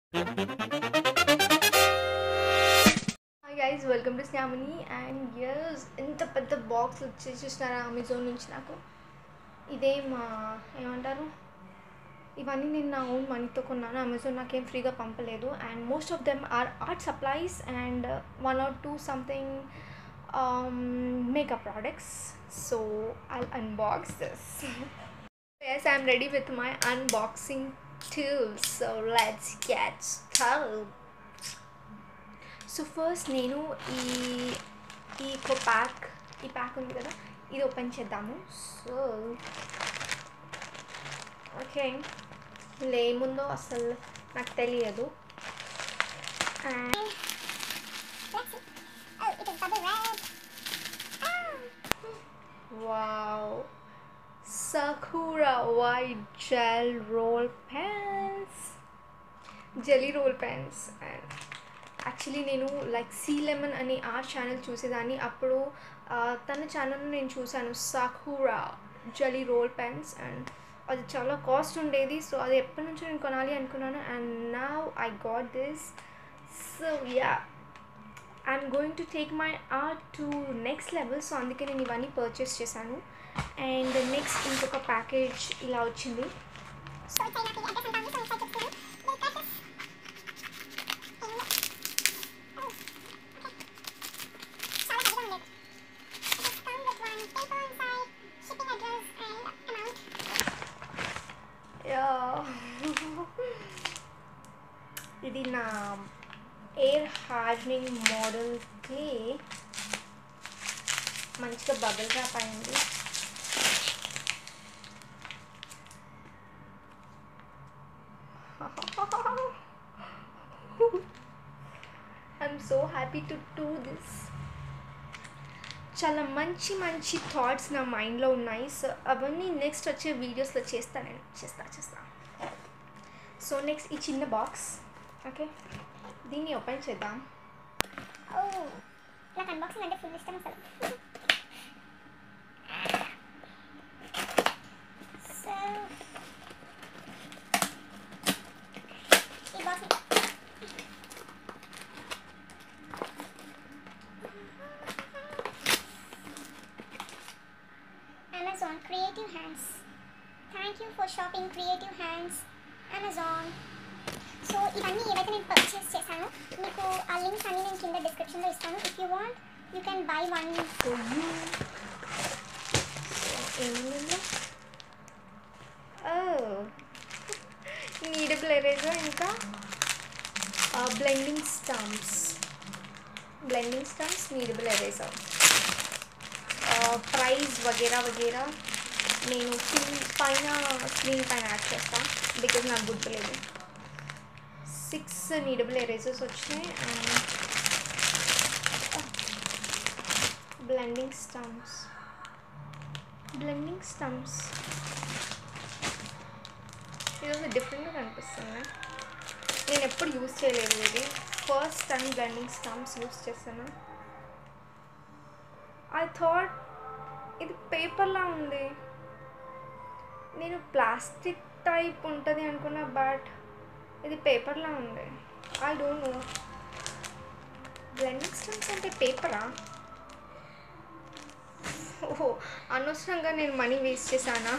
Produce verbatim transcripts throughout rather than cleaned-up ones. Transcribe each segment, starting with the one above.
Hi guys, welcome to Snamini and yes, ఇంత పెద్ద box వచ్చి చూసినారా అమెజాన్ నుంచి నాకు ఇదేం ఏమంటారు ఇవన్నీ నేను నా ఓన్ మనీతో కొన్నాను. అమెజాన్ నాకేం ఫ్రీగా పంపలేదు and most of them are art supplies and one or two something makeup products. So I'll unbox this. Yes, I'm ready with my unboxing tools. So let's get started. So first నేను ఈ ఈ ఒక pack ఈ pack ఉంది కదా, ఇది open చేద్దాము. So okay, ఇలా ఏముందో అసలు నాకు తెలియదు. Wow, Sakura white gel roll pens, jelly roll pens. And actually నేను లైక్ సీ లెమన్ అనే ఆ ఛానల్ చూసేదాన్ని. అప్పుడు తన ఛానల్ నేను చూశాను, Sakura jelly roll pens, and అది చాలా కాస్ట్ ఉండేది. సో అది ఎప్పటి నుంచో నేను కొనాలి అనుకున్నాను and now I got this. So yeah, I'm going to take my art to next level. So అందుకే నేను ఇవన్నీ పర్చేస్ చేశాను. అండ్ నెక్స్ట్ ఇంకొక ప్యాకేజ్ ఇలా వచ్చింది. ఇది నా ఎయిర్ హార్డనింగ్ మోడల్కి మంచిగా బబుల్ ర్యాప్ అయింది. I'm so happy to do this. చాలా మంచి మంచి థాట్స్ నా మైండ్లో ఉన్నాయి. సో అవన్నీ నెక్స్ట్ వచ్చే వీడియోస్లో చేస్తా నేను చేస్తా చేస్తా సో నెక్స్ట్ ఈ చిన్న బాక్స్. ఓకే, దీన్ని ఓపెన్ చేద్దాం. ఓ, నాకు అన్బాక్సింగ్ అంటే ఫుల్ ఇష్టం అసలు. సో ఈ box Amazon Creative Hands. Thank you for shopping Creative Hands Amazon. So ఇవన్నీ ఏవైతే నేను పర్చేస్ చేశానో మీకు ఆ లింక్స్ అన్నీ నేను కింద డిస్క్రిప్షన్లో ఇస్తాను. If you want you can buy one for you. Kneadable eraser, ఇంకా blending stumps blending stumps kneadable eraser, price వగేరా వగేరా నేను స్క్రీన్ పైన స్క్రీన్ పైన యాడ్ చేస్తాను బికాజ్ నాకు గుర్తులేదు. సిక్స్ నీడబుల్ ఎరేజర్స్ వచ్చినాయి and blending stumps blending stumps ఇది డిఫరెంట్గా కనిపిస్తుంది. నేను ఎప్పుడు యూజ్ చేయలేదు, ఇది first time blending stumps use చేస్తాను. ఐ థాట్ ఇది పేపర్లా ఉంది, నేను ప్లాస్టిక్ టైప్ ఉంటుంది అనుకున్నా, బట్ ఇది పేపర్లా ఉంది. I don't know, blending stumps అంటే పేపరా? ఓహో, అనవసరంగా నేను మనీ వేస్ట్ చేశానా?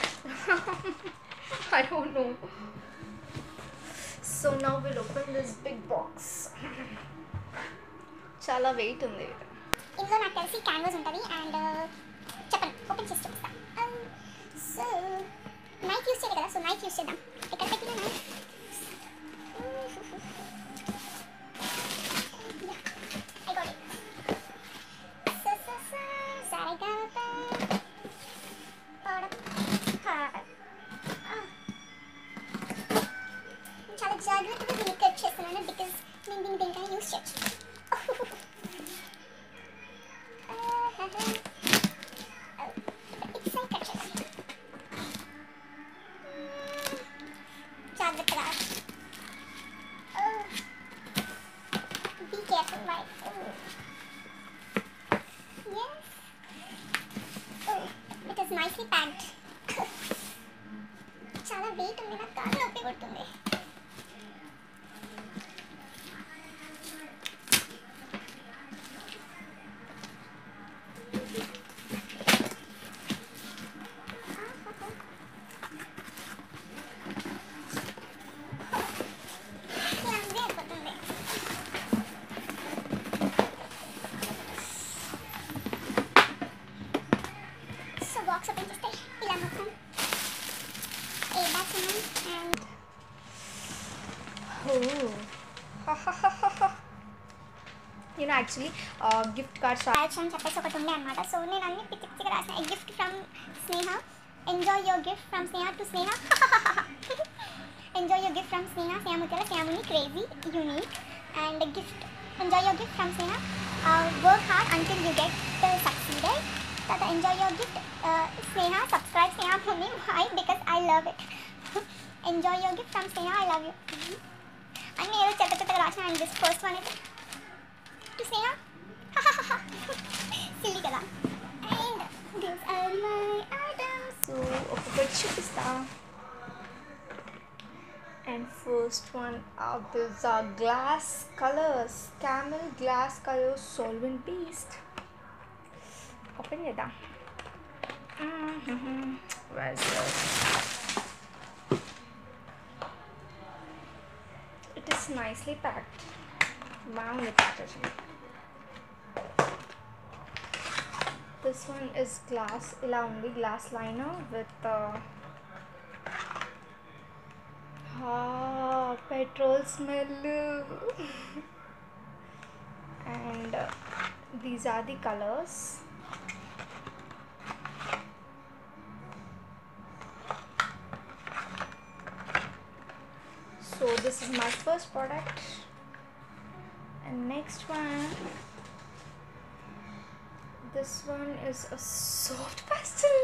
I don't know. So now will open this big box. చాలా వెయిట్ ఉంది. ఇందులో నాకు తెలిసి క్యాన్వాస్ ఉంటుంది అండ్ చెప్పండి ఓపెన్ చేసి చూపిస్తాను. సో నైఫ్ యూస్ చేయాలి కదా, సో నైఫ్ యూస్ చేద్దాం. ఇక్కడ పెట్టిన నైఫ్ చాలా జాగ్రత్తగా దీన్ని కట్ చేస్తున్నాను బికాజ్ నేను దీన్ని దేనికైనా యూస్ చేయొచ్చు. జాగ్రత్తగా be careful right. Yes, it is nicely packed. చాలా వెయిట్ ఉంది, నాకు కాలు నొప్పి కొడుతుంది. you know actually uh, gift cards రాయొచ్చు అని చెప్పేసి ఒకటి ఉండే అనమాట. సో నేను అన్ని పిచ్చి పిచ్చిగా రాసిన. Gift from Sneha, enjoy your gift from Sneha to Sneha, enjoy your gift from Sneha, Sneha Muthyala Snehamuni crazy unique, and gift enjoy your gift from Sneha, work hard until you get succeeded. తర్వాత enjoy your gift Sneha, subscribe Sneha Muni, why because I love it. Enjoy your gift from Sneha, I love you. అన్నీ ఏదో చెత్త చెత్తగా రాసిన. And this first one అయితే to Sneha, silly కదా. And these are my items. So ఒక్కొక్కటి చూపిస్తా. And first one are these are glass colors, camel glass colors solvent paste. Open it. Mm-hmm. Where's this? It is nicely packed. Wow, the packaging. This one is glass, ila undi glass liner with uh, ah, petrol smell. And uh, these are the colors. So this is my first product. And next one, this one is a soft pastel.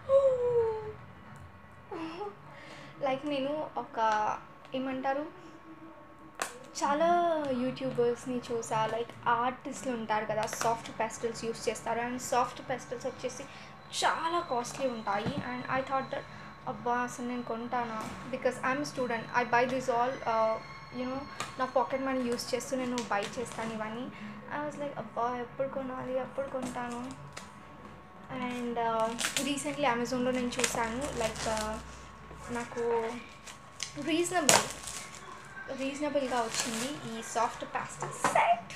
Like నేను ఒక ఏమంటారు చాలా యూట్యూబర్స్ని చూసా. Like ఆర్టిస్టులు ఉంటారు కదా, soft pastels use చేస్తారు. And soft pastels వచ్చేసి చాలా కాస్ట్లీ ఉంటాయి. అండ్ ఐ థాట్ దట్ అబ్బా అసలు నేను కొంటానా, because I'm student, I buy this all you know pocket money use చేస్తూ నేను బై చేస్తాను ఇవన్నీ. ఐ వాజ్ లైక్ అబ్బా ఎప్పుడు కొనాలి, ఎప్పుడు కొంటాను. అండ్ రీసెంట్లీ అమెజాన్లో నేను చూసాను. లైక్ నాకు రీజనబుల్ రీజనబుల్గా వచ్చింది ఈ soft pastel set.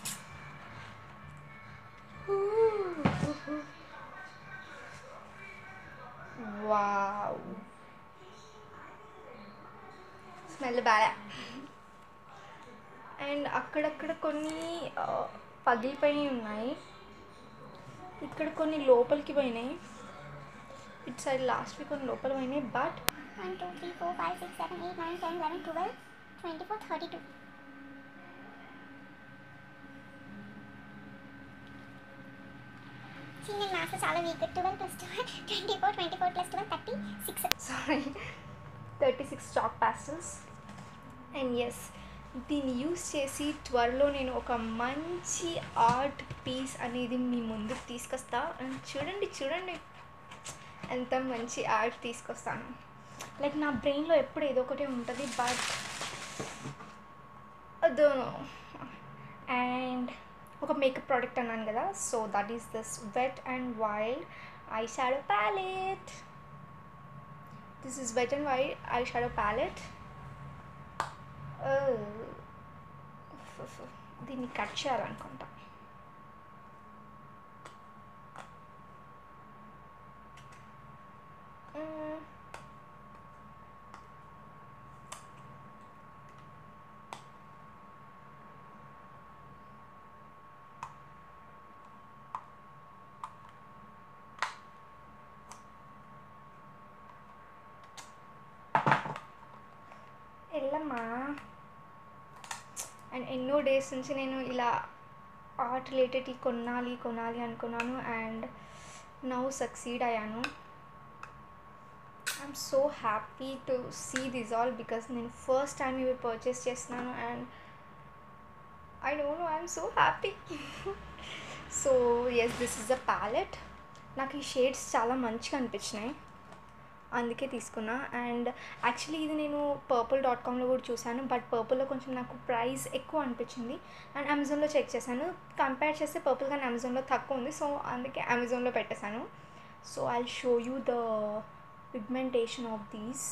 Wow, smell బాగా. అండ్ అక్కడక్కడ కొన్ని పగిలిపోయి ఉన్నాయి, ఇక్కడ కొన్ని లోపలికి పోయినాయి, ఇటు సైడ్ లాస్ట్వి కొన్ని లోపల పోయినాయి. But one two three four five six seven eight nine ten eleven twelve twenty four thirty two. నేను మ్యాథ్స్ చాలా weak. Twelve plus twelve twenty four, twenty four plus twelve thirty six. Sorry, thirty six chalk pastels. And yes, దీన్ని use చేసి త్వరలో నేను ఒక మంచి art piece అనేది మీ ముందుకు తీసుకొస్తా. అండ్ చూడండి చూడండి ఎంత మంచి ఆర్ట్ తీసుకొస్తాను. లైక్ నా బ్రెయిన్లో ఎప్పుడు ఏదో ఒకటి ఉంటుంది, బట్ అదోనో. అండ్ ఒక మేకప్ ప్రోడక్ట్ అన్నాను కదా, so that is this Wet and Wild eye shadow palette. This is Wet and Wild eye shadow palette. దీన్ని కట్ చేయాలనుకుంటా. ఎల్లమ్మా. అండ్ ఎన్నో డేస్ నుంచి నేను ఇలా ఆర్ట్ రిలేటెడ్ కొనాలి కొనాలి అనుకున్నాను. అండ్ నౌ సక్సీడ్ అయ్యాను. I'm so happy to see this all, because నేను ఫస్ట్ టైం ఇవి పర్చేస్ చేస్తున్నాను. And I don't know, I'm so happy. So yes, this is a palette. నాకు ఈ షేడ్స్ చాలా మంచిగా అనిపించినాయి, అందుకే తీసుకున్నా. అండ్ యాక్చువల్లీ ఇది నేను పర్పుల్ డాట్ కామ్లో కూడా చూసాను, బట్ పర్పుల్లో కొంచెం నాకు ప్రైస్ ఎక్కువ అనిపించింది. అండ్ అమెజాన్లో చెక్ చేశాను, కంపేర్ చేస్తే పర్పుల్ కానీ అమెజాన్లో తక్కువ ఉంది. సో అందుకే అమెజాన్లో పెట్టేశాను. So I will show you the pigmentation of these.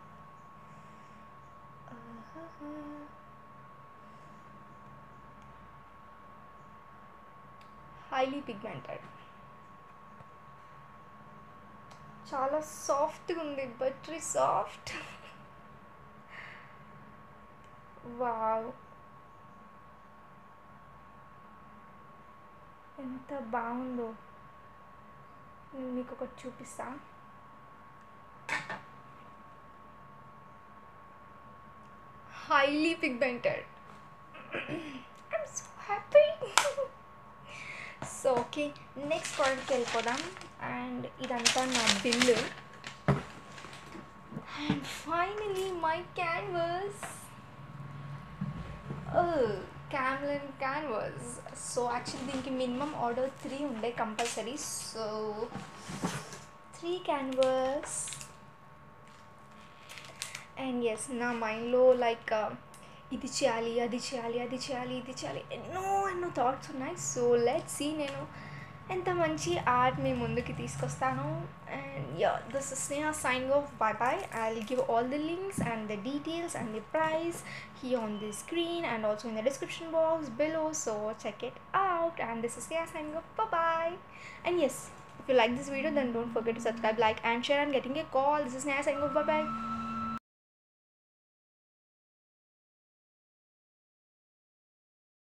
Highly pigmented, చాలా సాఫ్ట్గా ఉంది, బటరీ సాఫ్ట్. వావ్, ఎంత బాగుందో. నేను మీకు ఒకటి చూపిస్తా. Highly pigmented. I'm so happy. So okay, next ప్రోడక్ట్కి వెళ్ళిపోదాం. అండ్ ఇదంతా నా bill. And finally my canvas, Camlin canvas. So actually దీనికి మినిమం ఆర్డర్ త్రీ ఉండే compulsory. So three canvas. And yes, నా మైండ్లో లైక్ ఇది చేయాలి, అది చేయాలి, అది చేయాలి, ఇది చేయాలి, ఎన్నో ఎన్నో థాట్స్ ఉన్నాయి. సో లెట్స్ సీ నేను ఎంత మంచి ఆర్ట్ మీ ముందుకి తీసుకొస్తాను. And yeah, this is Sneha signing off. Bye bye. I'll give all the links and the details and the price here on the screen and also in the description box below. So check it out. And this is Sneha signing off. Bye bye. And yes, if you like this video, then don't forget to subscribe, like and share and getting a call. This is Sneha signing off. Bye bye.